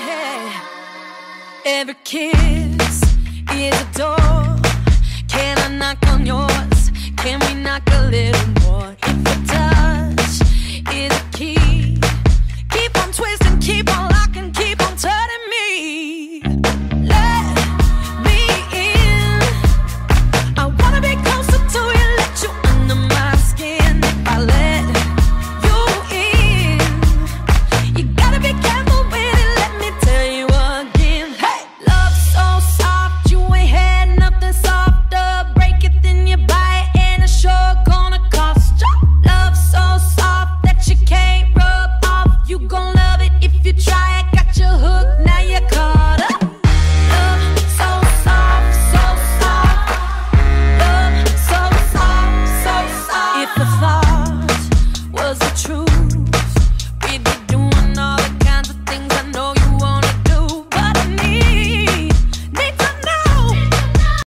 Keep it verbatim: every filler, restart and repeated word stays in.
Every kiss is a door. Can I knock on yours? Can we knock a little more? If